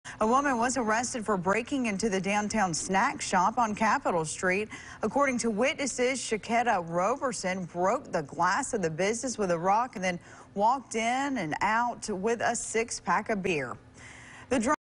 A woman was arrested for breaking into the downtown snack shop on Capitol Street. According to witnesses, Shaketta Roberson broke the glass of the business with a rock and then walked in and out with a 6-pack of beer. The